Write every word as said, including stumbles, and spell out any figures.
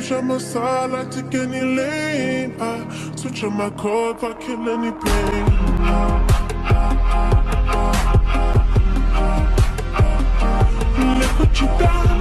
switch on my side, I take any lane. I switch on my core if I kill any pain. Look what you done.